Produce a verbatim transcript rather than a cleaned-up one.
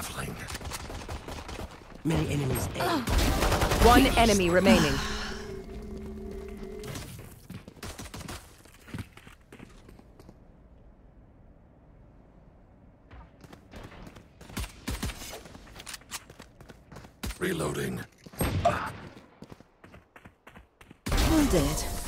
Unraveling. Many enemies. One enemy remaining. Reloading. All dead.